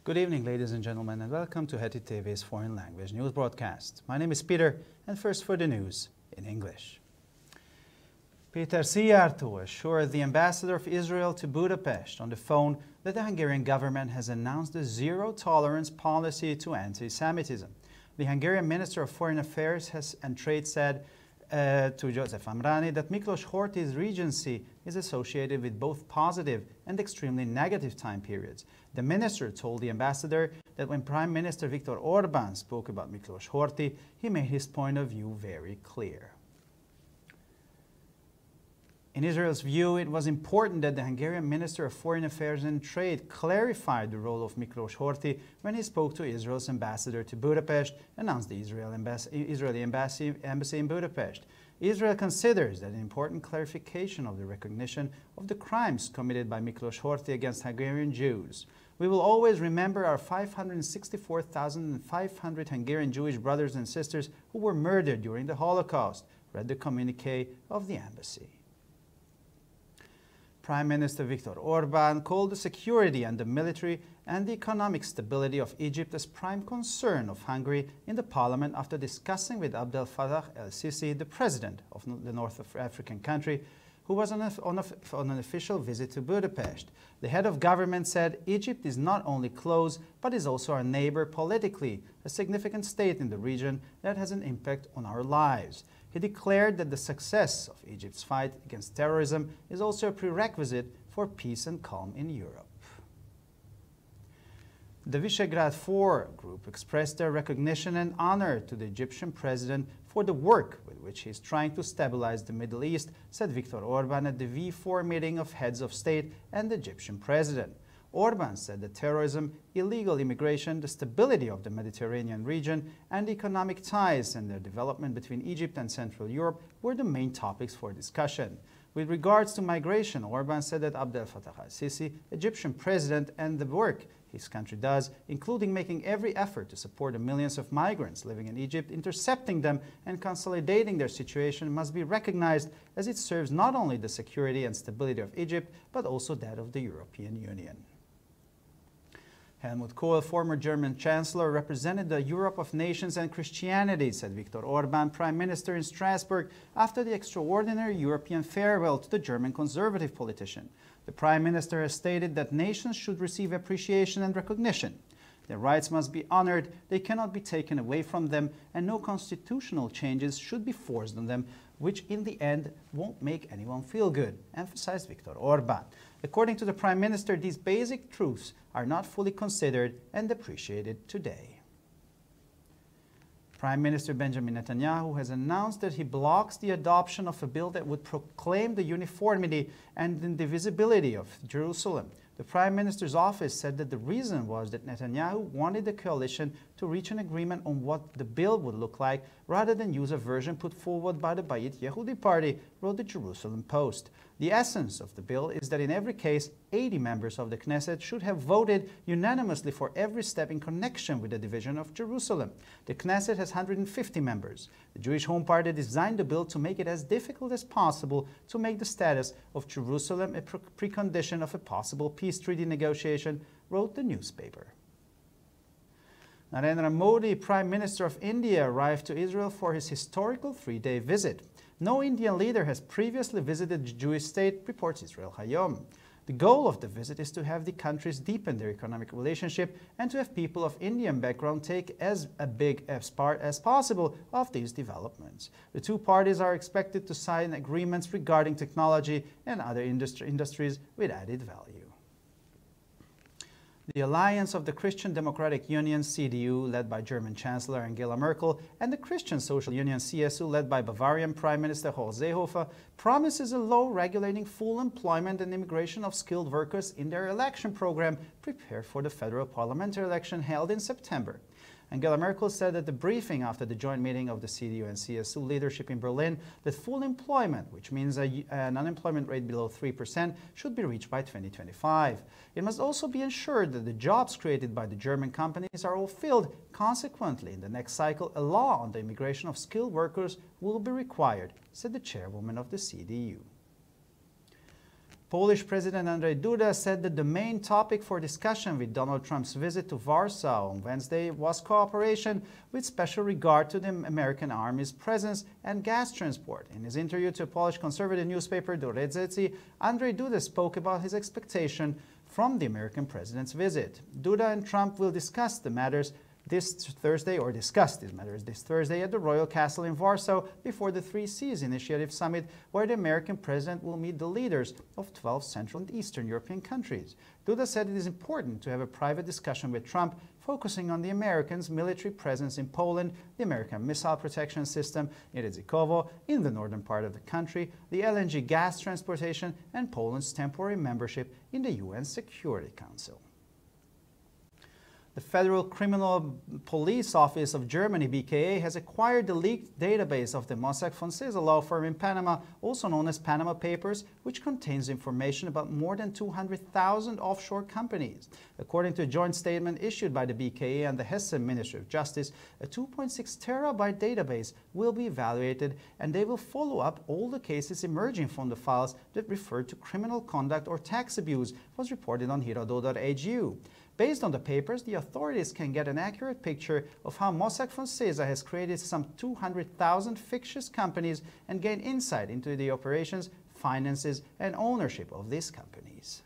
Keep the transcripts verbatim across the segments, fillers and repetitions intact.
Good evening, ladies and gentlemen, and welcome to Heti T V's foreign language news broadcast. My name is Peter, and first for the news in English. Peter Szijjártó assured the ambassador of Israel to Budapest on the phone that the Hungarian government has announced a zero-tolerance policy to anti-Semitism. The Hungarian Minister of Foreign Affairs has, and Trade said uh, to Joseph Amrani that Miklos Horthy's regency is associated with both positive and extremely negative time periods. The minister told the ambassador that when Prime Minister Viktor Orbán spoke about Miklos Horthy, he made his point of view very clear. In Israel's view, it was important that the Hungarian Minister of Foreign Affairs and Trade clarified the role of Miklos Horthy when he spoke to Israel's ambassador to Budapest, announced the Israel embassy, Israeli embassy, embassy in Budapest. Israel considers that an important clarification of the recognition of the crimes committed by Miklos Horthy against Hungarian Jews. We will always remember our five hundred sixty-four thousand five hundred Hungarian Jewish brothers and sisters who were murdered during the Holocaust, read the communique of the embassy. Prime Minister Viktor Orbán called the security and the military and the economic stability of Egypt as prime concern of Hungary in the parliament after discussing with Abdel Fattah el-Sisi, the president of the North African country, who was on, a, on, a, on an official visit to Budapest. The head of government said Egypt is not only close, but is also our neighbor politically, a significant state in the region that has an impact on our lives. He declared that the success of Egypt's fight against terrorism is also a prerequisite for peace and calm in Europe. The Visegrad Four group expressed their recognition and honor to the Egyptian president for the work with which he is trying to stabilize the Middle East, said Viktor Orbán at the V four meeting of heads of state and the Egyptian president. Orbán said that terrorism, illegal immigration, the stability of the Mediterranean region, and economic ties and their development between Egypt and Central Europe were the main topics for discussion. With regards to migration, Orbán said that Abdel Fattah el-Sisi, Egyptian president, and the work his country does, including making every effort to support the millions of migrants living in Egypt, intercepting them and consolidating their situation, must be recognized as it serves not only the security and stability of Egypt, but also that of the European Union. Helmut Kohl, former German Chancellor, represented the Europe of nations and Christianity, said Viktor Orbán, Prime Minister in Strasbourg, after the extraordinary European farewell to the German conservative politician. The Prime Minister has stated that nations should receive appreciation and recognition. Their rights must be honored, they cannot be taken away from them, and no constitutional changes should be forced on them, which in the end won't make anyone feel good, emphasized Viktor Orbán. According to the Prime Minister, these basic truths are not fully considered and appreciated today. Prime Minister Benjamin Netanyahu has announced that he blocks the adoption of a bill that would proclaim the uniformity and indivisibility of Jerusalem. The Prime Minister's office said that the reason was that Netanyahu wanted the coalition to reach an agreement on what the bill would look like rather than use a version put forward by the Bayit Yehudi party, wrote the Jerusalem Post. The essence of the bill is that in every case, eighty members of the Knesset should have voted unanimously for every step in connection with the division of Jerusalem. The Knesset has one hundred fifty members. The Jewish Home Party designed the bill to make it as difficult as possible to make the status of Jerusalem a pre precondition of a possible peace treaty negotiation, wrote the newspaper. Narendra Modi, Prime Minister of India, arrived to Israel for his historical three-day visit. No Indian leader has previously visited the Jewish state, reports Israel Hayom. The goal of the visit is to have the countries deepen their economic relationship and to have people of Indian background take as a big as part as possible of these developments. The two parties are expected to sign agreements regarding technology and other industri industries with added value. The alliance of the Christian Democratic Union, C D U, led by German Chancellor Angela Merkel, and the Christian Social Union, C S U, led by Bavarian Prime Minister Horst Seehofer, promises a law regulating full employment and immigration of skilled workers in their election program prepared for the federal parliamentary election held in September. Angela Merkel said at the briefing after the joint meeting of the C D U and C S U leadership in Berlin that full employment, which means a, an unemployment rate below three percent, should be reached by twenty twenty-five. It must also be ensured that the jobs created by the German companies are all filled. Consequently, in the next cycle, a law on the immigration of skilled workers will be required, said the chairwoman of the C D U. Polish President Andrzej Duda said that the main topic for discussion with Donald Trump's visit to Warsaw on Wednesday was cooperation with special regard to the American Army's presence and gas transport. In his interview to a Polish conservative newspaper, Do Rzeczy, Andrzej Duda spoke about his expectation from the American president's visit. Duda and Trump will discuss the matters this Thursday, or discuss these matters this Thursday at the Royal Castle in Warsaw before the Three Seas Initiative Summit, where the American president will meet the leaders of twelve Central and Eastern European countries. Duda said it is important to have a private discussion with Trump, focusing on the Americans' military presence in Poland, the American missile protection system in Redzikowo, in the northern part of the country, the L N G gas transportation, and Poland's temporary membership in the U N Security Council. The Federal Criminal Police Office of Germany, B K A, has acquired the leaked database of the Mossack Fonseca law firm in Panama, also known as Panama Papers, which contains information about more than two hundred thousand offshore companies. According to a joint statement issued by the B K A and the Hesse Ministry of Justice, a two point six terabyte database will be evaluated, and they will follow up all the cases emerging from the files that refer to criminal conduct or tax abuse, was reported on Híradó dot h u. Based on the papers, the authorities can get an accurate picture of how Mossack Fonseca has created some two hundred thousand fictitious companies and gain insight into the operations, finances, and ownership of these companies.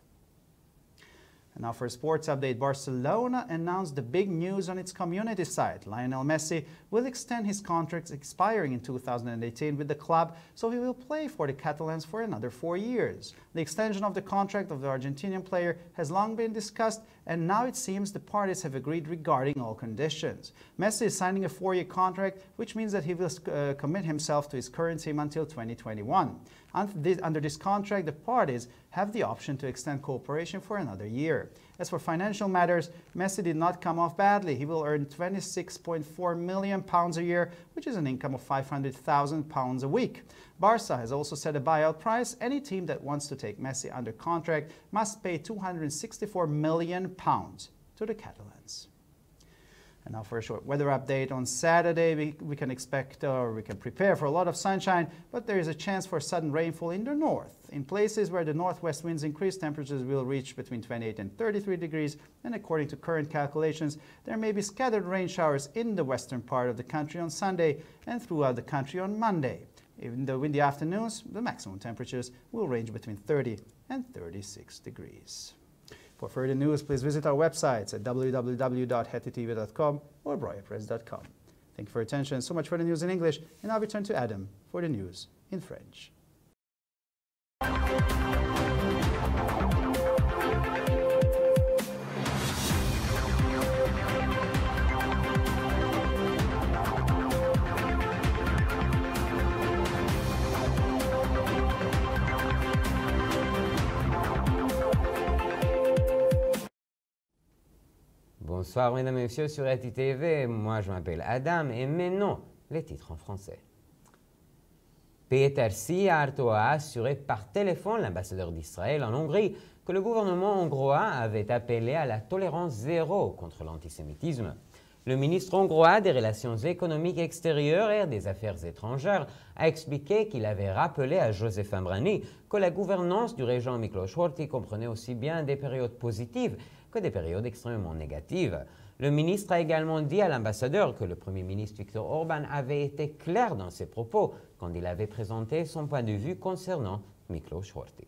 And now for a sports update, Barcelona announced the big news on its community site. Lionel Messi will extend his contract expiring in two thousand eighteen with the club, so he will play for the Catalans for another four years. The extension of the contract of the Argentinian player has long been discussed, and now it seems the parties have agreed regarding all conditions. Messi is signing a four-year contract, which means that he will uh, commit himself to his current team until twenty twenty-one. Under this, under this contract, the parties have the option to extend cooperation for another year. As for financial matters, Messi did not come off badly. He will earn twenty-six point four million pounds a year, which is an income of five hundred thousand pounds a week. Barca has also set a buyout price. Any team that wants to take Messi under contract must pay two hundred sixty-four million pounds to the Catalans. And now for a short weather update. On Saturday, we, we can expect, or we can prepare for a lot of sunshine, but there is a chance for sudden rainfall in the north. In places where the northwest winds increase, temperatures will reach between twenty-eight and thirty-three degrees, and according to current calculations, there may be scattered rain showers in the western part of the country on Sunday and throughout the country on Monday. In the windy afternoons, the maximum temperatures will range between thirty and thirty-six degrees. For further news, please visit our websites at w w w dot heti t v dot com or broya press dot com. Thank you for your attention. So much for the news in English, and I'll return to Adam for the news in French. Bonsoir mesdames et messieurs sur Heti T V, moi je m'appelle Adam et maintenant les titres en français. Péter Szijjártó a assuré par téléphone l'ambassadeur d'Israël en Hongrie que le gouvernement hongrois avait appelé à la tolérance zéro contre l'antisémitisme. Le ministre hongrois des Relations économiques extérieures et des Affaires étrangères a expliqué qu'il avait rappelé à Joseph Imbrani que la gouvernance du régent Miklós Horthy comprenait aussi bien des périodes positives que des périodes extrêmement négatives. Le ministre a également dit à l'ambassadeur que le Premier ministre Viktor Orban avait été clair dans ses propos quand il avait présenté son point de vue concernant Miklós Horthy.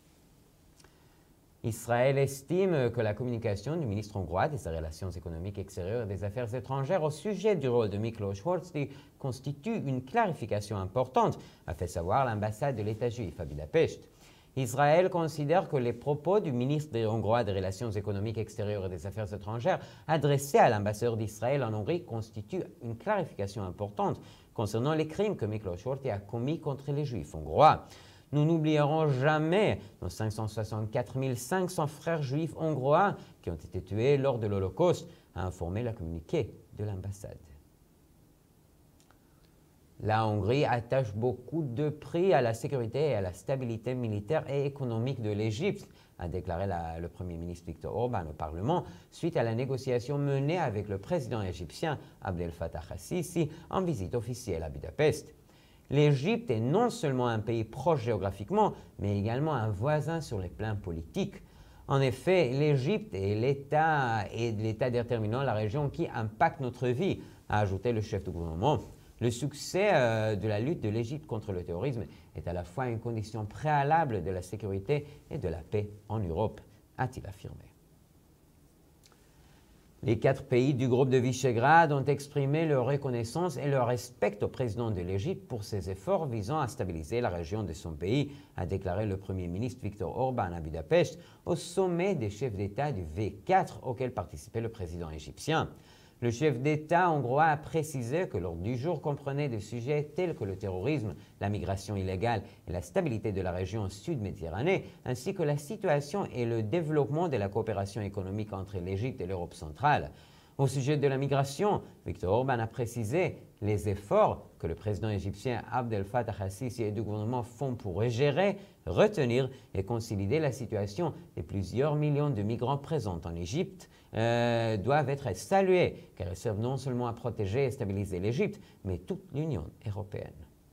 Israël estime que la communication du ministre hongrois des Relations économiques extérieures et des Affaires étrangères au sujet du rôle de Miklós Horthy constitue une clarification importante, a fait savoir l'ambassade de l'État juif à Budapest. Israël considère que les propos du ministre hongrois des Relations économiques extérieures et des Affaires étrangères adressés à l'ambassadeur d'Israël en Hongrie constituent une clarification importante concernant les crimes que Miklós Horthy a commis contre les Juifs hongrois. Nous n'oublierons jamais nos cinq cent soixante-quatre mille cinq cents frères juifs hongrois qui ont été tués lors de l'Holocauste, a informé le communiqué de l'ambassade. La Hongrie attache beaucoup de prix à la sécurité et à la stabilité militaire et économique de l'Égypte, a déclaré la, le Premier ministre Viktor Orban au Parlement, suite à la négociation menée avec le président égyptien Abdel Fattah al-Sisi en visite officielle à Budapest. L'Égypte est non seulement un pays proche géographiquement, mais également un voisin sur les plans politiques. En effet, l'Égypte est l'État et l'État déterminant la région qui impacte notre vie, a ajouté le chef de gouvernement. Le succès euh, de la lutte de l'Égypte contre le terrorisme est à la fois une condition préalable de la sécurité et de la paix en Europe, a-t-il affirmé. Les quatre pays du groupe de Visegrad ont exprimé leur reconnaissance et leur respect au président de l'Égypte pour ses efforts visant à stabiliser la région de son pays, a déclaré le Premier ministre Viktor Orban à Budapest au sommet des chefs d'État du V quatre auquel participait le président égyptien. Le chef d'État hongrois a précisé que l'ordre du jour comprenait des sujets tels que le terrorisme, la migration illégale et la stabilité de la région sud-méditerranée, ainsi que la situation et le développement de la coopération économique entre l'Égypte et l'Europe centrale. Au sujet de la migration, Viktor Orban a précisé les efforts que le président égyptien Abdel Fattah al-Sisi et le gouvernement font pour gérer, retenir et consolider la situation des plusieurs millions de migrants présents en Égypte. Euh, doivent être salués car ils servent non seulement à protéger et stabiliser l'Égypte, mais toute l'Union européenne.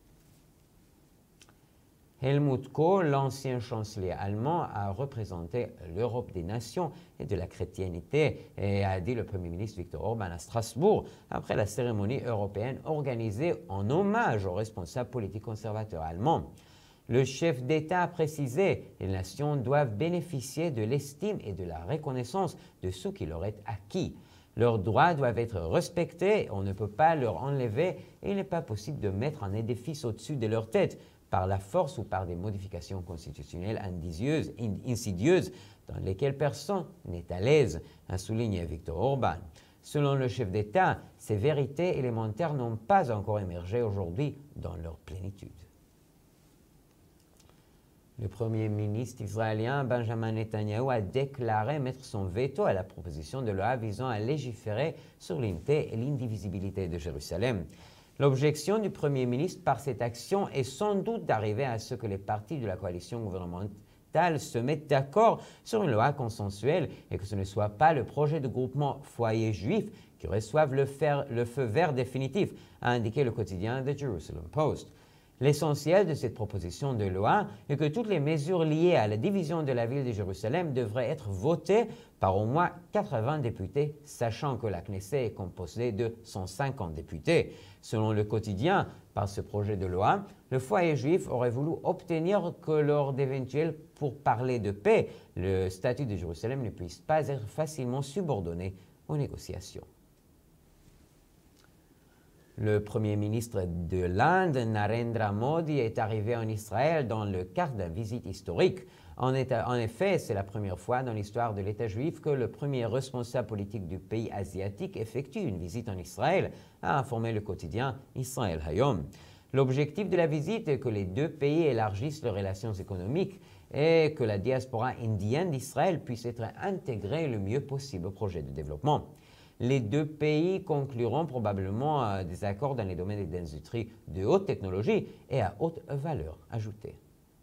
Helmut Kohl, l'ancien chancelier allemand, a représenté l'Europe des nations et de la chrétienté et a dit le Premier ministre Viktor Orban à Strasbourg après la cérémonie européenne organisée en hommage aux responsables politiques conservateurs allemands. Le chef d'État a précisé que les nations doivent bénéficier de l'estime et de la reconnaissance de ce qui leur est acquis. Leurs droits doivent être respectés, on ne peut pas leur enlever et il n'est pas possible de mettre un édifice au-dessus de leur tête par la force ou par des modifications constitutionnelles insidieuses, insidieuses dans lesquelles personne n'est à l'aise, a souligné Viktor Orban. Selon le chef d'État, ces vérités élémentaires n'ont pas encore émergé aujourd'hui dans leur plénitude. Le Premier ministre israélien Benjamin Netanyahu a déclaré mettre son veto à la proposition de loi visant à légiférer sur l'unité et l'indivisibilité de Jérusalem. L'objection du Premier ministre par cette action est sans doute d'arriver à ce que les partis de la coalition gouvernementale se mettent d'accord sur une loi consensuelle et que ce ne soit pas le projet de groupement foyer juif qui reçoive le, fer, le feu vert définitif, a indiqué le quotidien The Jerusalem Post. L'essentiel de cette proposition de loi est que toutes les mesures liées à la division de la ville de Jérusalem devraient être votées par au moins quatre-vingts députés, sachant que la Knesset est composée de cent cinquante députés. Selon le quotidien, par ce projet de loi, le foyer juif aurait voulu obtenir que lors d'éventuels pourparlers de paix, le statut de Jérusalem ne puisse pas être facilement subordonné aux négociations. Le Premier ministre de l'Inde, Narendra Modi, est arrivé en Israël dans le cadre d'une visite historique. En, état, en effet, c'est la première fois dans l'histoire de l'État juif que le premier responsable politique du pays asiatique effectue une visite en Israël, a informé le quotidien Israël Hayom. L'objectif de la visite est que les deux pays élargissent leurs relations économiques et que la diaspora indienne d'Israël puisse être intégrée le mieux possible au projet de développement. Les deux pays concluront probablement euh, des accords dans les domaines des industries de haute technologie et à haute valeur ajoutée.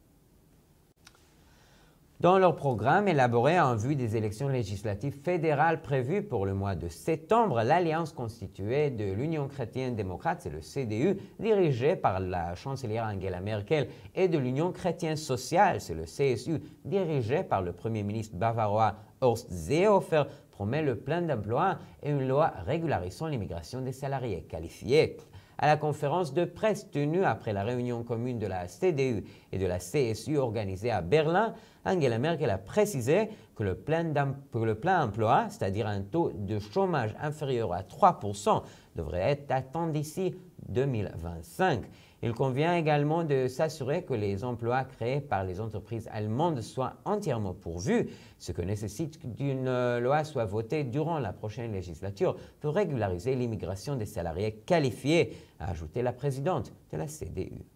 Dans leur programme élaboré en vue des élections législatives fédérales prévues pour le mois de septembre, l'Alliance constituée de l'Union chrétienne-démocrate, c'est le C D U, dirigée par la chancelière Angela Merkel, et de l'Union chrétienne sociale, c'est le C S U, dirigé par le Premier ministre bavarois Horst Seehofer, promet le plein d'emploi et une loi régularisant l'immigration des salariés qualifiés. À la conférence de presse tenue après la réunion commune de la C D U et de la C S U organisée à Berlin, Angela Merkel a précisé que le plein, que le plein emploi, c'est-à-dire un taux de chômage inférieur à trois pour cent, devrait être atteint d'ici deux mille vingt-cinq. Il convient également de s'assurer que les emplois créés par les entreprises allemandes soient entièrement pourvus, ce qui nécessite qu'une loi soit votée durant la prochaine législature pour régulariser l'immigration des salariés qualifiés, a ajouté la présidente de la C D U.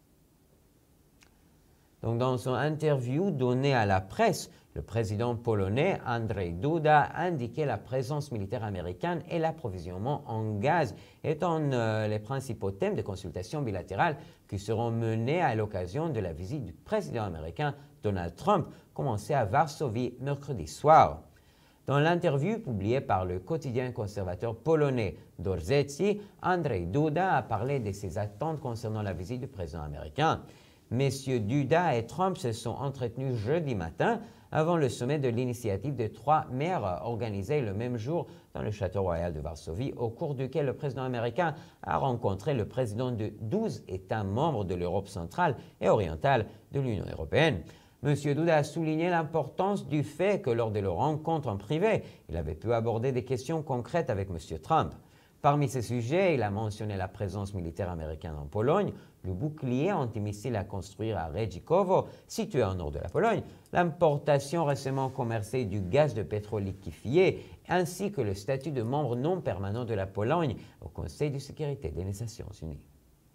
Donc, dans son interview donnée à la presse, le président polonais Andrzej Duda a indiqué la présence militaire américaine et l'approvisionnement en gaz étant euh, les principaux thèmes de consultations bilatérales qui seront menés à l'occasion de la visite du président américain Donald Trump, commencée à Varsovie mercredi soir. Dans l'interview publiée par le quotidien conservateur polonais Dworzetti, Andrzej Duda a parlé de ses attentes concernant la visite du président américain. Messieurs Duda et Trump se sont entretenus jeudi matin avant le sommet de l'initiative des trois maires organisé le même jour dans le Château royal de Varsovie, au cours duquel le président américain a rencontré le président de douze États membres de l'Europe centrale et orientale de l'Union européenne. M. Duda a souligné l'importance du fait que lors de leur rencontre en privé, il avait pu aborder des questions concrètes avec M. Trump. Parmi ces sujets, il a mentionné la présence militaire américaine en Pologne, le bouclier antimissile à construire à Redzikowo, situé au nord de la Pologne, l'importation récemment commercée du gaz de pétrole liquéfié, ainsi que le statut de membre non permanent de la Pologne au Conseil de sécurité des Nations unies.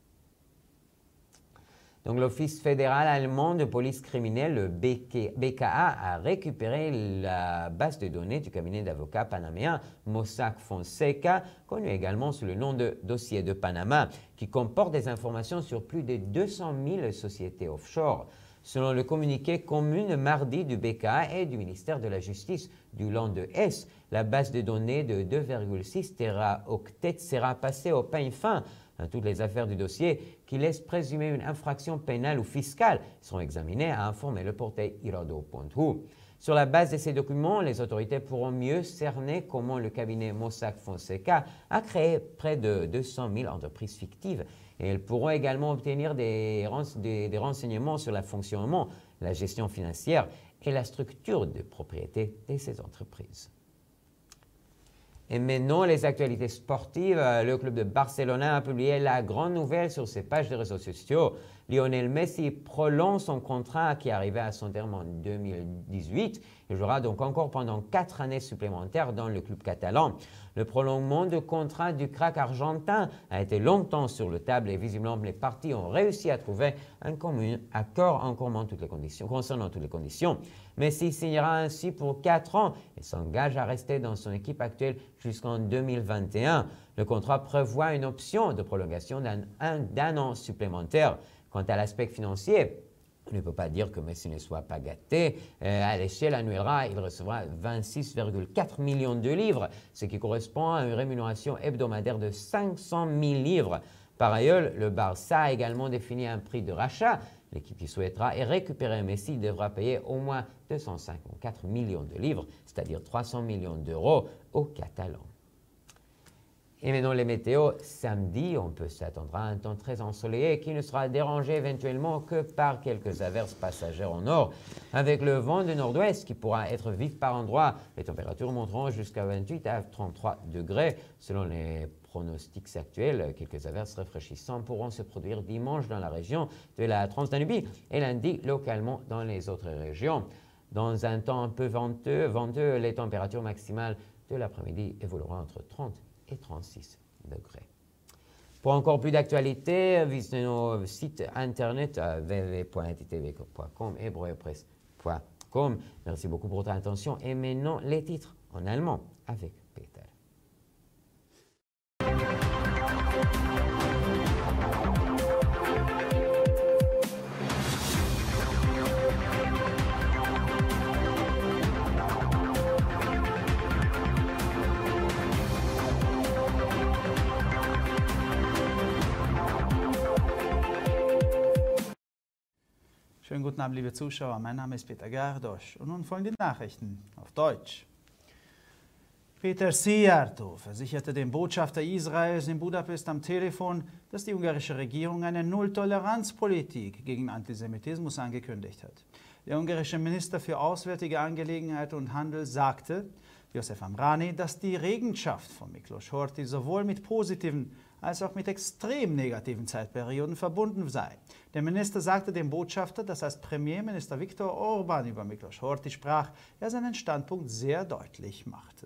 Donc, l'Office fédéral allemand de police criminelle, le B K A, a récupéré la base de données du cabinet d'avocats panaméen Mossack Fonseca, connu également sous le nom de dossier de Panama, qui comporte des informations sur plus de deux cent mille sociétés offshore. Selon le communiqué commun mardi du B K A et du ministère de la Justice du Land de Hesse, la base de données de deux virgule six téraoctets sera passée au peigne fin dans toutes les affaires du dossier qui laissent présumer une infraction pénale ou fiscale seront examinées, a informé le portail irado point hu. Sur la base de ces documents, les autorités pourront mieux cerner comment le cabinet Mossack Fonseca a créé près de deux cent mille entreprises fictives et elles pourront également obtenir des, des, des renseignements sur le fonctionnement, la gestion financière et la structure de propriété de ces entreprises. Et maintenant, les actualités sportives. Le club de Barcelone a publié la grande nouvelle sur ses pages de réseaux sociaux. Lionel Messi prolonge son contrat qui arrivait à son terme en deux mille dix-huit. Il jouera donc encore pendant quatre années supplémentaires dans le club catalan. Le prolongement de contrat du crack argentin a été longtemps sur la table et visiblement les parties ont réussi à trouver un commun accord en toutes les conditions, concernant toutes les conditions. Messi signera ainsi pour quatre ans et s'engage à rester dans son équipe actuelle jusqu'en deux mille vingt et un. Le contrat prévoit une option de prolongation d'un d'un an supplémentaire. Quant à l'aspect financier, on ne peut pas dire que Messi ne soit pas gâté. Euh, à l'échelle annuelle, il recevra vingt-six virgule quatre millions de livres, ce qui correspond à une rémunération hebdomadaire de cinq cent mille livres. Par ailleurs, le Barça a également défini un prix de rachat. L'équipe qui souhaitera et récupérer Messi devra payer au moins deux cent cinquante-quatre millions de livres, c'est-à-dire trois cents millions d'euros aux Catalans. Et maintenant les météos, samedi, on peut s'attendre à un temps très ensoleillé qui ne sera dérangé éventuellement que par quelques averses passagères au nord. Avec le vent du nord-ouest qui pourra être vif par endroits, les températures monteront jusqu'à vingt-huit à trente-trois degrés. Selon les pronostics actuels, quelques averses rafraîchissantes pourront se produire dimanche dans la région de la Transdanubie et lundi localement dans les autres régions. Dans un temps un peu venteux, venteux les températures maximales de l'après-midi évolueront entre trente et trente-six degrés. Pour encore plus d'actualités, visitez nos sites internet w w w point n t t v point com et broepress point com. Merci beaucoup pour votre attention et maintenant les titres en allemand avec Peter. Schönen guten Abend, liebe Zuschauer. Mein Name ist Peter Gardosch und nun folgen die Nachrichten auf Deutsch. Peter Szijjártó versicherte dem Botschafter Israels in Budapest am Telefon, dass die ungarische Regierung eine Null-Toleranz-Politik gegen Antisemitismus angekündigt hat. Der ungarische Minister für Auswärtige Angelegenheiten und Handel sagte, Josef Amrani, dass die Regentschaft von Miklos Horthy sowohl mit positiven als auch mit extrem negativen Zeitperioden verbunden sei. Der Minister sagte dem Botschafter, dass als Premierminister Viktor Orban über Miklos Horthy sprach, er seinen Standpunkt sehr deutlich machte.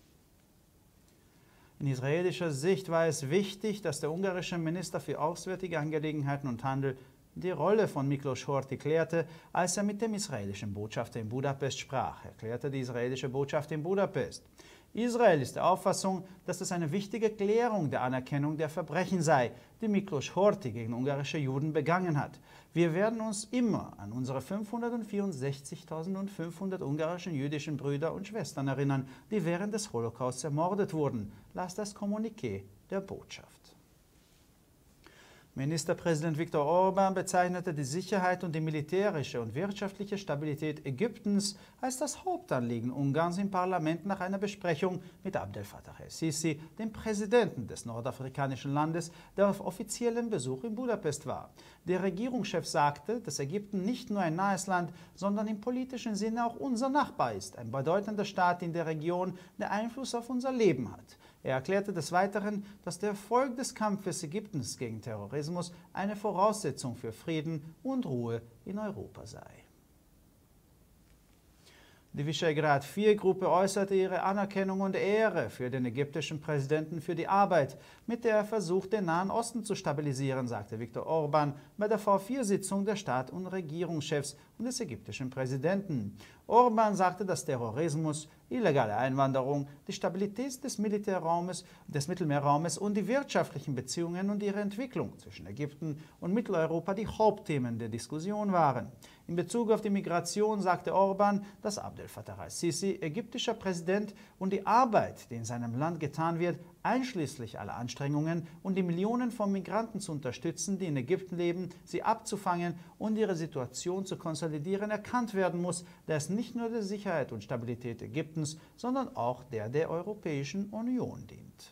In israelischer Sicht war es wichtig, dass der ungarische Minister für Auswärtige Angelegenheiten und Handel die Rolle von Miklos Horthy klärte, als er mit dem israelischen Botschafter in Budapest sprach, erklärte die israelische Botschaft in Budapest. Israel ist der Auffassung, dass es eine wichtige Klärung der Anerkennung der Verbrechen sei, die Miklos Horthy gegen ungarische Juden begangen hat. Wir werden uns immer an unsere fünfhundertvierundsechzigtausendfünfhundert ungarischen jüdischen Brüder und Schwestern erinnern, die während des Holocaust ermordet wurden, las das Kommuniqué der Botschaft. Ministerpräsident Viktor Orbán bezeichnete die Sicherheit und die militärische und wirtschaftliche Stabilität Ägyptens als das Hauptanliegen Ungarns im Parlament nach einer Besprechung mit Abdel Fattah el-Sisi, dem Präsidenten des nordafrikanischen Landes, der auf offiziellem Besuch in Budapest war. Der Regierungschef sagte, dass Ägypten nicht nur ein nahes Land, sondern im politischen Sinne auch unser Nachbar ist, ein bedeutender Staat in der Region, der Einfluss auf unser Leben hat. Er erklärte des Weiteren, dass der Erfolg des Kampfes Ägyptens gegen Terrorismus eine Voraussetzung für Frieden und Ruhe in Europa sei. Die Visegrad vier Gruppe äußerte ihre Anerkennung und Ehre für den ägyptischen Präsidenten für die Arbeit, mit der er versucht, den Nahen Osten zu stabilisieren, sagte Viktor Orbán bei der V vier Sitzung der Staat- und Regierungschefs und des ägyptischen Präsidenten. Orbán sagte, dass Terrorismus, illegale Einwanderung, die Stabilität des Militärraumes, des Mittelmeerraumes und die wirtschaftlichen Beziehungen und ihre Entwicklung zwischen Ägypten und Mitteleuropa die Hauptthemen der Diskussion waren. In Bezug auf die Migration sagte Orbán, dass Abdel Fattah el-Sisi, ägyptischer Präsident, und die Arbeit, die in seinem Land getan wird, einschließlich aller Anstrengungen und die Millionen von Migranten zu unterstützen, die in Ägypten leben, sie abzufangen und ihre Situation zu konsolidieren, erkannt werden muss, da es nicht nur der Sicherheit und Stabilität Ägyptens, sondern auch der der Europäischen Union dient.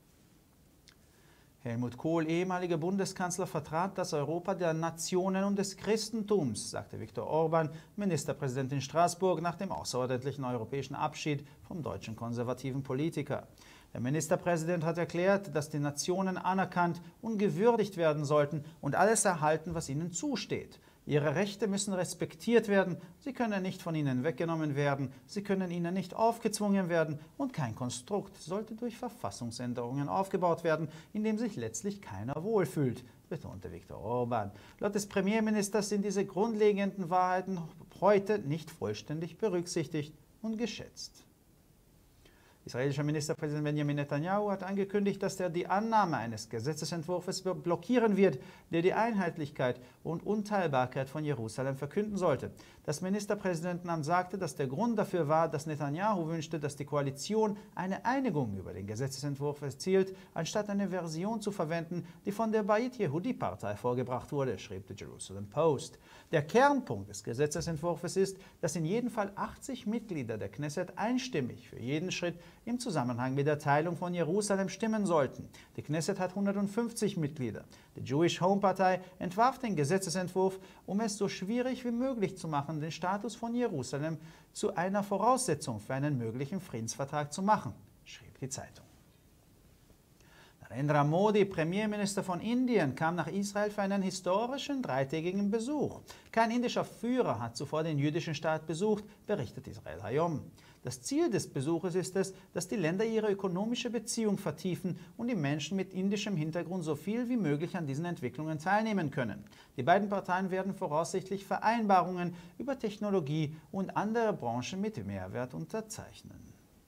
Helmut Kohl, ehemaliger Bundeskanzler, vertrat das Europa der Nationen und des Christentums, sagte Viktor Orbán, Ministerpräsident in Straßburg, nach dem außerordentlichen europäischen Abschied vom deutschen konservativen Politiker. Der Ministerpräsident hat erklärt, dass die Nationen anerkannt und gewürdigt werden sollten und alles erhalten, was ihnen zusteht. Ihre Rechte müssen respektiert werden, sie können nicht von ihnen weggenommen werden, sie können ihnen nicht aufgezwungen werden und kein Konstrukt sollte durch Verfassungsänderungen aufgebaut werden, in dem sich letztlich keiner wohlfühlt, betonte Viktor Orbán. Laut des Premierministers sind diese grundlegenden Wahrheiten heute nicht vollständig berücksichtigt und geschätzt. Israelischer Ministerpräsident Benjamin Netanyahu hat angekündigt, dass er die Annahme eines Gesetzesentwurfs blockieren wird, der die Einheitlichkeit und Unteilbarkeit von Jerusalem verkünden sollte. Das Ministerpräsidentenamt sagte, dass der Grund dafür war, dass Netanyahu wünschte, dass die Koalition eine Einigung über den Gesetzesentwurf erzielt, anstatt eine Version zu verwenden, die von der Beit Yehudi-Partei vorgebracht wurde, schrieb die Jerusalem Post. Der Kernpunkt des Gesetzesentwurfs ist, dass in jedem Fall achtzig Mitglieder der Knesset einstimmig für jeden Schritt im Zusammenhang mit der Teilung von Jerusalem stimmen sollten. Die Knesset hat hundertfünfzig Mitglieder. Die Jewish Home Partei entwarf den Gesetzesentwurf, um es so schwierig wie möglich zu machen, den Status von Jerusalem zu einer Voraussetzung für einen möglichen Friedensvertrag zu machen, schrieb die Zeitung. Narendra Modi, Premierminister von Indien, kam nach Israel für einen historischen dreitägigen Besuch. Kein indischer Führer hat zuvor den jüdischen Staat besucht, berichtet Israel Hayom. Das Ziel des Besuches ist es, dass die Länder ihre ökonomische Beziehung vertiefen und die Menschen mit indischem Hintergrund so viel wie möglich an diesen Entwicklungen teilnehmen können. Die beiden Parteien werden voraussichtlich Vereinbarungen über Technologie und andere Branchen mit Mehrwert unterzeichnen.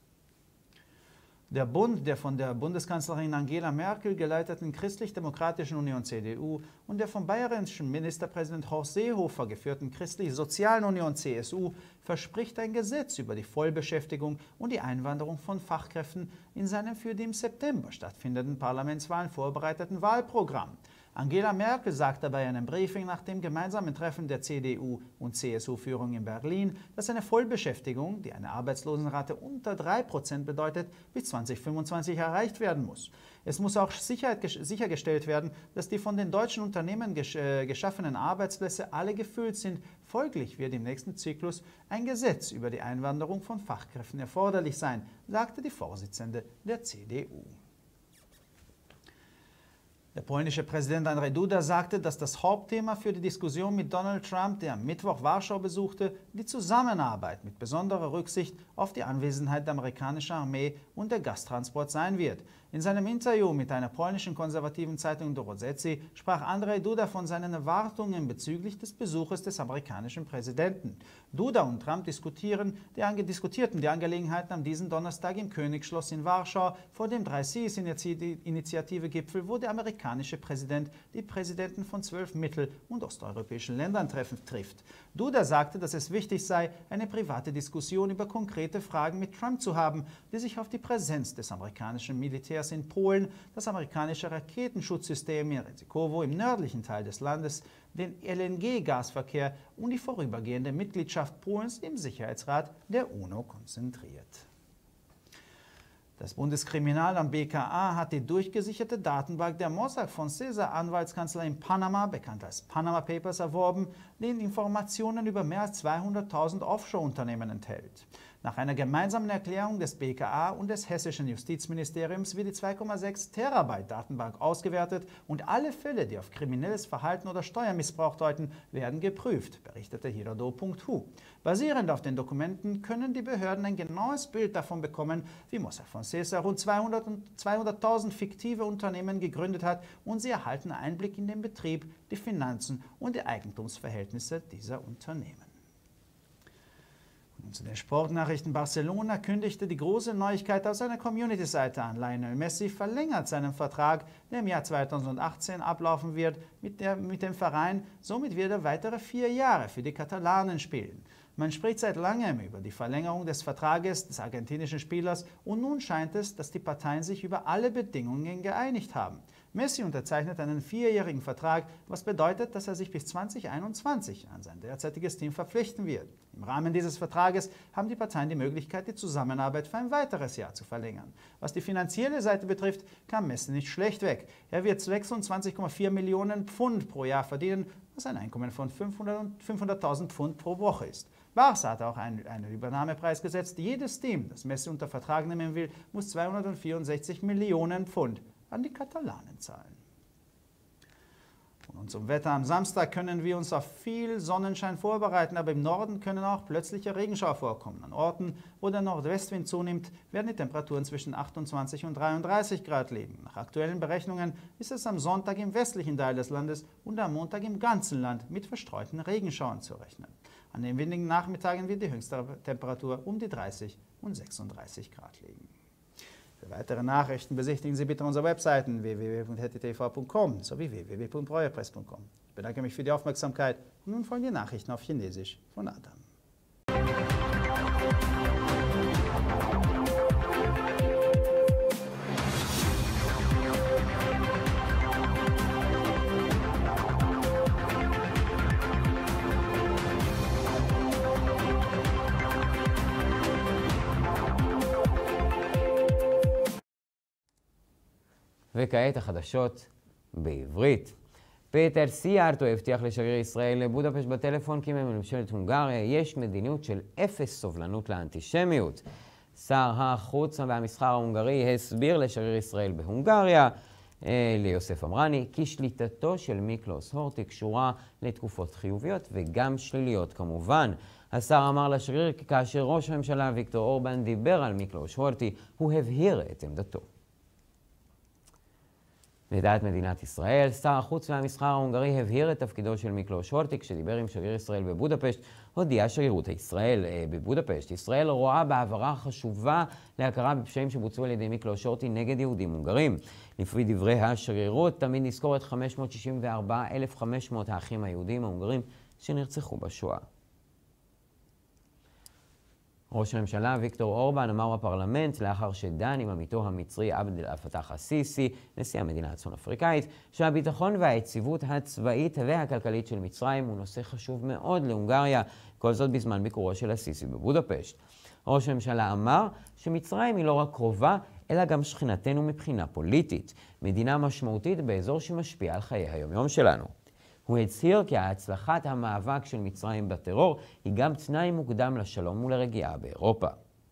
Der Bund der von der Bundeskanzlerin Angela Merkel geleiteten Christlich-Demokratischen Union C D U und der vom bayerischen Ministerpräsident Horst Seehofer geführten Christlich-Sozialen Union C S U verspricht ein Gesetz über die Vollbeschäftigung und die Einwanderung von Fachkräften in seinem für die im September stattfindenden Parlamentswahlen vorbereiteten Wahlprogramm. Angela Merkel sagte bei einem Briefing nach dem gemeinsamen Treffen der C D U und C S U-Führung in Berlin, dass eine Vollbeschäftigung, die eine Arbeitslosenrate unter drei Prozent bedeutet, bis zweitausendfünfundzwanzig erreicht werden muss. Es muss auch sichergestellt werden, dass die von den deutschen Unternehmen geschaffenen Arbeitsplätze alle gefüllt sind. Folglich wird im nächsten Zyklus ein Gesetz über die Einwanderung von Fachkräften erforderlich sein, sagte die Vorsitzende der C D U. Der polnische Präsident Andrzej Duda sagte, dass das Hauptthema für die Diskussion mit Donald Trump, der am Mittwoch Warschau besuchte, die Zusammenarbeit mit besonderer Rücksicht auf die Anwesenheit der amerikanischen Armee und der Gasttransport sein wird. In seinem Interview mit einer polnischen konservativen Zeitung Dorożecy sprach Andrzej Duda von seinen Erwartungen bezüglich des Besuches des amerikanischen Präsidenten. Duda und Trump diskutieren, die, diskutierten die Angelegenheiten am diesen Donnerstag im Königsschloss in Warschau vor dem drei Seas-Initiative-Gipfel, wo der amerikanische Präsident die Präsidenten von zwölf mittel- und osteuropäischen Ländern treffen, trifft. Duda sagte, dass es wichtig sei, eine private Diskussion über konkrete Fragen mit Trump zu haben, die sich auf die Präsenz des amerikanischen Militärs in Polen, das amerikanische Raketenschutzsystem in Redzikowo im nördlichen Teil des Landes, den L N G-Gasverkehr und die vorübergehende Mitgliedschaft Polens im Sicherheitsrat der UNO konzentriert. Das Bundeskriminalamt B K A hat die durchgesicherte Datenbank der Mossack Fonseca Anwaltskanzlei in Panama, bekannt als Panama Papers, erworben, die Informationen über mehr als zweihunderttausend Offshore-Unternehmen enthält. Nach einer gemeinsamen Erklärung des B K A und des hessischen Justizministeriums wird die zwei Komma sechs Terabyte Datenbank ausgewertet und alle Fälle, die auf kriminelles Verhalten oder Steuermissbrauch deuten, werden geprüft, berichtete hirodo punkt hu. Basierend auf den Dokumenten können die Behörden ein genaues Bild davon bekommen, wie Mossack Fonseca rund zweihunderttausend fiktive Unternehmen gegründet hat, und sie erhalten Einblick in den Betrieb, die Finanzen und die Eigentumsverhältnisse dieser Unternehmen. Und zu den Sportnachrichten: Barcelona kündigte die große Neuigkeit auf seiner Community-Seite an. Lionel Messi verlängert seinen Vertrag, der im Jahr zweitausendachtzehn ablaufen wird, mit, der, mit dem Verein. Somit wird er weitere vier Jahre für die Katalanen spielen. Man spricht seit langem über die Verlängerung des Vertrages des argentinischen Spielers und nun scheint es, dass die Parteien sich über alle Bedingungen geeinigt haben. Messi unterzeichnet einen vierjährigen Vertrag, was bedeutet, dass er sich bis zweitausendeinundzwanzig an sein derzeitiges Team verpflichten wird. Im Rahmen dieses Vertrages haben die Parteien die Möglichkeit, die Zusammenarbeit für ein weiteres Jahr zu verlängern. Was die finanzielle Seite betrifft, kam Messi nicht schlecht weg. Er wird sechsundzwanzig Komma vier Millionen Pfund pro Jahr verdienen, was ein Einkommen von fünfhunderttausend Pfund pro Woche ist. Barca hat auch einen, einen Übernahmepreis gesetzt. Jedes Team, das Messi unter Vertrag nehmen will, muss zweihundertvierundsechzig Millionen Pfund an die Katalanen zahlen. Und zum Wetter: Am Samstag können wir uns auf viel Sonnenschein vorbereiten, aber im Norden können auch plötzliche Regenschauer vorkommen. An Orten, wo der Nordwestwind zunimmt, werden die Temperaturen zwischen achtundzwanzig und dreiunddreißig Grad liegen. Nach aktuellen Berechnungen ist es am Sonntag im westlichen Teil des Landes und am Montag im ganzen Land mit verstreuten Regenschauern zu rechnen. An den windigen Nachmittagen wird die höchste Temperatur um die dreißig und sechsunddreißig Grad liegen. Für weitere Nachrichten besichtigen Sie bitte unsere Webseiten w w w punkt h t t v punkt com sowie w w w punkt breuerpress punkt com. Ich bedanke mich für die Aufmerksamkeit und nun folgen die Nachrichten auf Chinesisch von Adam. וכעת החדשות בעברית. פיטר סיארטו הבטיח לשגריר ישראל לבודפשט בטלפון כי מממשלת הונגריה יש מדיניות של אפס סובלנות לאנטישמיות. שר החוץ והמסחר ההונגרי הסביר לשגריר ישראל בהונגריה, ליוסף אמרני, כי שליטתו של מיקלוס הורטי קשורה לתקופות חיוביות וגם שליליות כמובן. השר אמר לשגריר כי כאשר ראש הממשלה ויקטור אורבן דיבר על מיקלוס הורטי, הוא הבהיר את עמדתו. לדעת מדינת ישראל, שר החוץ והמסחר ההונגרי הבהיר את תפקידו של מיקלוש הורטי כשדיבר עם שגריר ישראל בבודפשט. הודיעה שגרירות ישראל בבודפשט: ישראל רואה בעברה חשובה להכרה בפשעים שבוצעו על ידי מיקלוש הורטי נגד יהודים הונגרים. לפי דברי השגרירות, תמיד נזכור את חמש מאות שישים וארבעה אלף וחמש מאות האחים היהודים ההונגרים שנרצחו בשואה. ראש הממשלה ויקטור אורבן אמר בפרלמנט לאחר שדן עם עמיתו המצרי עבד אל פתאח א-סיסי, נשיא המדינה הצפון אפריקאית, שהביטחון והיציבות הצבאית והכלכלית של מצרים הוא נושא חשוב מאוד להונגריה, כל זאת בזמן ביקורו של א-סיסי בבודפשט. ראש הממשלה אמר שמצרים היא לא רק קרובה, אלא גם שכנתנו מבחינה פוליטית, מדינה משמעותית באזור שמשפיע על חיי היום-יום שלנו. הוא הצהיר כי הצלחת המאבק של מצרים בטרור היא גם תנאי מוקדם לשלום ולרגיעה באירופה.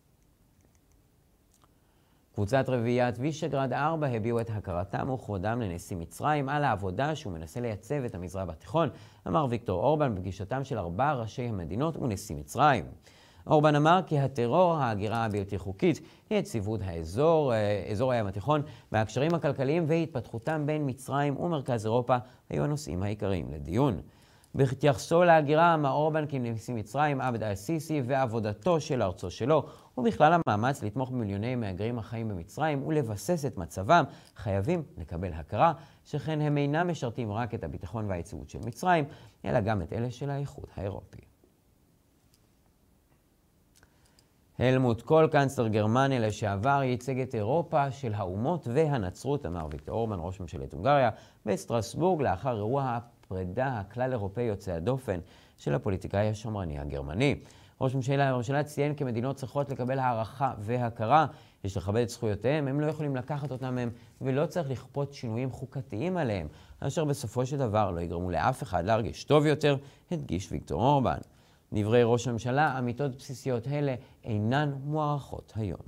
קבוצת רביעיית וישגרד ארבע הביעו את הכרתם וכבודם לנשיא מצרים על העבודה שהוא מנסה לייצב את המזרח התיכון, אמר ויקטור אורבן בפגישתם של ארבעה ראשי המדינות ונשיא מצרים. אורבן אמר כי הטרור, ההגירה הבלתי חוקית, יציבות האזור, אזור הים התיכון, והקשרים הכלכליים והתפתחותם בין מצרים ומרכז אירופה היו הנושאים העיקריים לדיון. בהתייחסו להגירה, אמר אורבן כי נשיא מצרים עבד אל-סיסי ועבודתו של ארצו שלו, ובכלל המאמץ לתמוך במיליוני מהגרים החיים במצרים ולבסס את מצבם, חייבים לקבל הכרה, שכן הם אינם משרתים רק את הביטחון והיציבות של מצרים, אלא גם את אלה של האיחוד האירופי. הלמוט קול, קנצלר גרמניה לשעבר, ייצג את אירופה של האומות והנצרות, אמר ויקטור אורבן, ראש ממשלת הונגריה, בסטרסבורג, לאחר אירוע הפרידה הכלל אירופאי יוצא הדופן של הפוליטיקאי השמרני הגרמני. ראש הממשלה ציין כי מדינות צריכות לקבל הערכה והכרה, יש לכבד את זכויותיהם, הם לא יכולים לקחת אותם מהם, ולא צריך לכפות שינויים חוקתיים עליהם, אשר בסופו של דבר לא יגרמו לאף אחד להרגיש טוב יותר, הדגיש ויקטור אורבן. דברי ראש הממשלה, אמיתות בסיסיות אלה אינן מוערכות היום.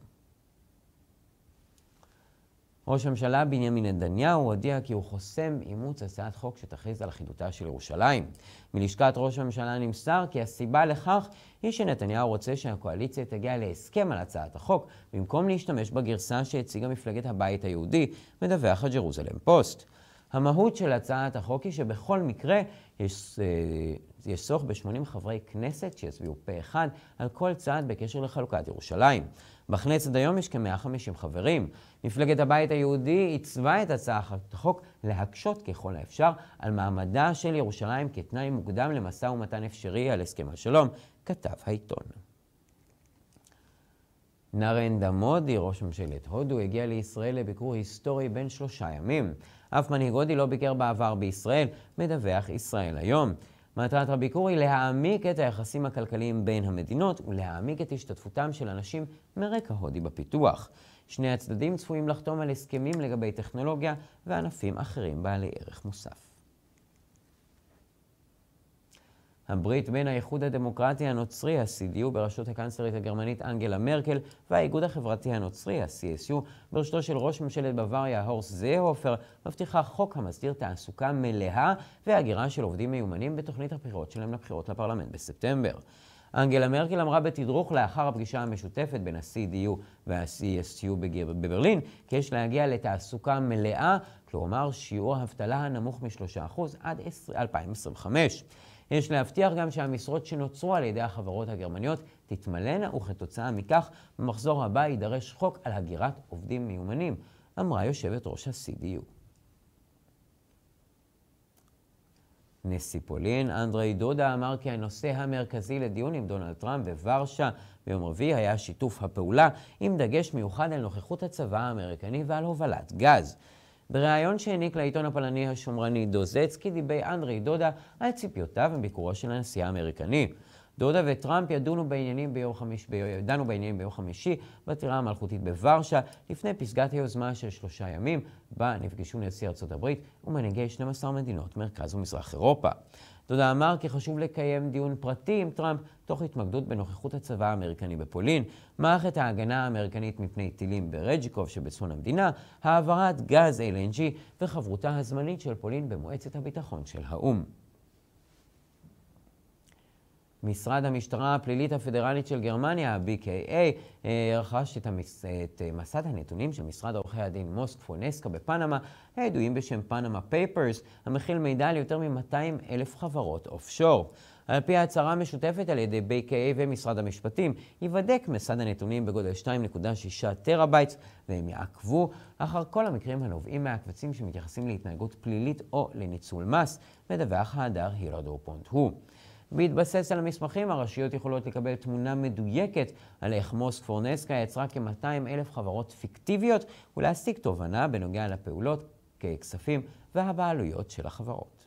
ראש הממשלה בנימין נתניהו הודיע כי הוא חוסם אימוץ הצעת חוק שתכריז על אחידותה של ירושלים. מלשכת ראש הממשלה נמסר כי הסיבה לכך היא שנתניהו רוצה שהקואליציה תגיע להסכם על הצעת החוק, במקום להשתמש בגרסה שהציגה מפלגת הבית היהודי, מדווח הג'רוזלם פוסט. המהות של הצעת החוק היא שבכל מקרה יש, יש צורך ב-שמונים חברי כנסת שיצביעו פה אחד על כל צעד בקשר לחלוקת ירושלים. בכנסת היום יש כ-מאה וחמישים חברים. מפלגת הבית היהודי עיצבה את הצעת החוק להקשות ככל האפשר על מעמדה של ירושלים כתנאי מוקדם למשא ומתן אפשרי על הסכם השלום, כתב העיתון. נרנדה מודי, ראש ממשלת הודו, הגיע לישראל לביקור היסטורי בין שלושה ימים. אף מנהיג הודי לא ביקר בעבר בישראל, מדווח ישראל היום. מטרת הביקור היא להעמיק את היחסים הכלכליים בין המדינות ולהעמיק את השתתפותם של אנשים מרקע הודי בפיתוח. שני הצדדים צפויים לחתום על הסכמים לגבי טכנולוגיה וענפים אחרים בעלי ערך מוסף. הברית בין האיחוד הדמוקרטי הנוצרי, ה-סי די יו, בראשות הקנצלרית הגרמנית אנגלה מרקל, והאיגוד החברתי הנוצרי, ה-סי אס יו, בראשותו של ראש ממשלת בוואריה, הורסט זההופר, מבטיחה חוק המסדיר תעסוקה מלאה והגירה של עובדים מיומנים בתוכנית הבחירות שלהם לבחירות לפרלמנט בספטמבר. אנגלה מרקל אמרה בתדרוך לאחר הפגישה המשותפת בין ה-סי די יו וה-סי אס יו בברלין, כי יש להגיע לתעסוקה מלאה, כלומר שיעור האבטלה הנמוך מ-שלושה אחוז עד אלפיים עשרים וחמש. יש להבטיח גם שהמשרות שנוצרו על ידי החברות הגרמניות תתמלאנה, וכתוצאה מכך במחזור הבא יידרש חוק על הגירת עובדים מיומנים, אמרה יושבת ראש ה-סי די יו. נשיא פולין, אנדרי דודה, אמר כי הנושא המרכזי לדיון עם דונלד טראמפ בוורשה ביום רביעי היה שיתוף הפעולה, עם דגש מיוחד על נוכחות הצבא האמריקני ועל הובלת גז. בריאיון שהעניק לעיתון הפולני השומרני דוזצקי, דיבר אנדרי דודה על ציפיותיו מביקורו של הנשיא האמריקני. דודה וטראמפ ידונו בעניינים ביום חמישי, דנו בעניינים ביום חמישי בטירה המלכותית בוורשה, לפני פסגת היוזמה של שלושה ימים, בה נפגשו נשיא ארצות הברית ומנהיגי שתים עשרה מדינות מרכז ומזרח אירופה. דודה אמר כי חשוב לקיים דיון פרטי עם טראמפ, תוך התמקדות בנוכחות הצבא האמריקני בפולין, מערכת ההגנה האמריקנית מפני טילים ברג'יקוב שבצפון המדינה, העברת גז אל אן ג'י וחברותה הזמנית של פולין במועצת הביטחון של האו"ם. משרד המשטרה הפלילית הפדרלית של גרמניה, ה-בי קיי איי, רכש את, המס... את מסד הנתונים של משרד עורכי הדין מוסק פונסקה בפנמה, הידועים בשם פנמה פייפרס, המכיל מידע על יותר מ-מאתיים אלף חברות אופשור. על פי ההצהרה המשותפת על ידי בי קיי איי ומשרד המשפטים, ייבדק מסד הנתונים בגודל שתיים נקודה שש טראבייטס, והם יעקבו אחר כל המקרים הנובעים מהקבצים שמתייחסים להתנהגות פלילית או לניצול מס, מדווח האתר הילדור פונט הוא. בהתבסס על המסמכים, הרשויות יכולות לקבל תמונה מדויקת על איך מוסק פונסקה יצרה כ-מאתיים אלף חברות פיקטיביות ולהשיג תובנה בנוגע לפעולות, ככספים והבעלויות של החברות.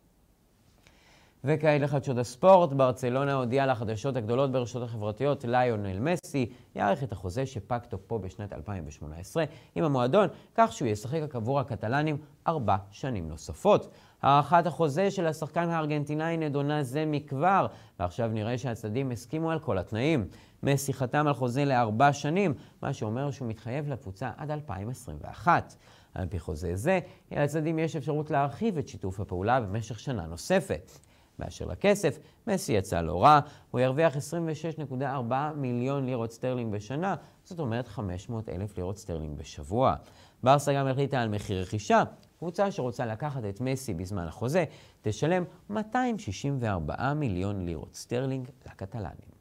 וכעת לחדשות הספורט, ברצלונה הודיעה לחדשות הגדולות ברשתות החברתיות, ליונל מסי יאריך את החוזה שפג תוקפו בשנת אלפיים שמונה עשרה עם המועדון, כך שהוא ישחק עבור הקטלנים ארבע שנים נוספות. הארכת החוזה של השחקן הארגנטינאי נדונה זה מכבר, ועכשיו נראה שהצדדים הסכימו על כל התנאים. מסי חתם על חוזה לארבע שנים, מה שאומר שהוא מתחייב לקבוצה עד אלפיים עשרים ואחת. על פי חוזה זה, לצדדים יש אפשרות להרחיב את שיתוף הפעולה במשך שנה נוספת. באשר לכסף, מסי יצא לא רע, הוא ירוויח עשרים ושש נקודה ארבע מיליון לירות סטרלינג בשנה, זאת אומרת חמש מאות אלף לירות סטרלינג בשבוע. ברסה גם החליטה על מחיר רכישה, קבוצה שרוצה לקחת את מסי בזמן החוזה, תשלם מאתיים שישים וארבעה מיליון לירות סטרלינג לקטלנים.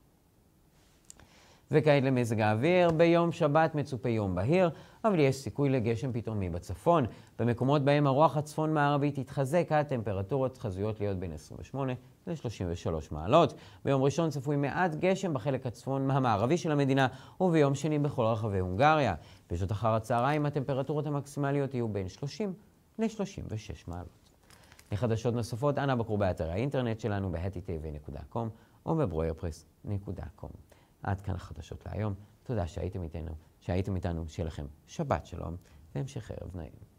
וכעת למזג האוויר, ביום שבת מצופה יום בהיר, אבל יש סיכוי לגשם פתאומי בצפון. במקומות בהם הרוח הצפון מערבית תתחזק, הטמפרטורות חזויות להיות בין עשרים ושמונה ל-שלושים ושלוש מעלות. ביום ראשון צפוי מעט גשם בחלק הצפון המערבי של המדינה, וביום שני בכל רחבי הונגריה. בשעות אחר הצהריים הטמפרטורות המקסימליות יהיו בין שלושים ל-שלושים ושש מעלות. לחדשות נוספות, אנא בקרו באתר האינטרנט שלנו ב-הטי טי וי נקודה קום או בברואיירפרס נקודה קום. עד כאן החדשות להיום. תודה שהייתם איתנו, שהייתם איתנו, שיהיה לכם שבת שלום והמשך ערב נעים.